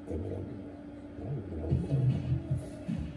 ってみよう。なんでなんだろう。